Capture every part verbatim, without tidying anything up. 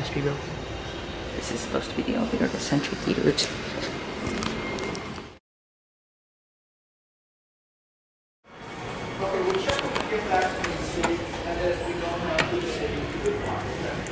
has to be broken. This is supposed to be the elevator to Century Theaters. Okay, we'll check when we get back to the city, and then if we don't have to the city, we could walk.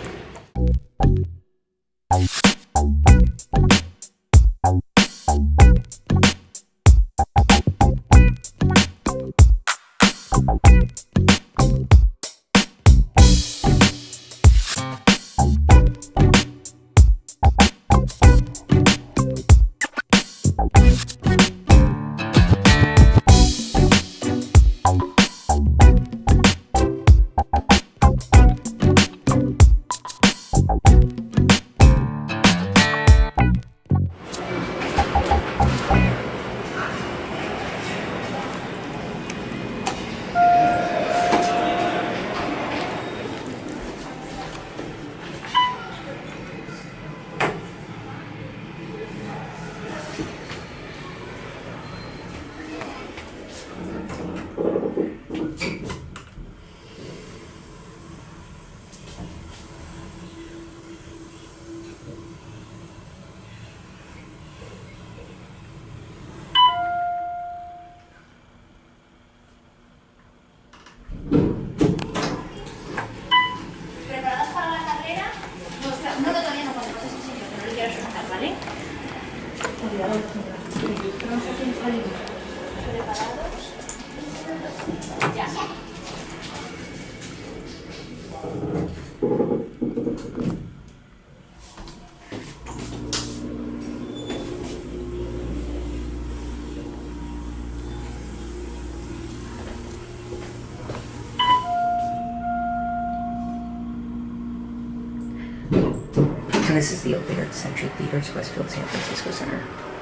¿Preparados para la carrera? No, espera, no, no, todavía no, cuando pases el señor, que no le quieras soltar, ¿vale? ¿Preparados? Ya. And this is the elevator to Century Theaters, Westfield San Francisco Centre.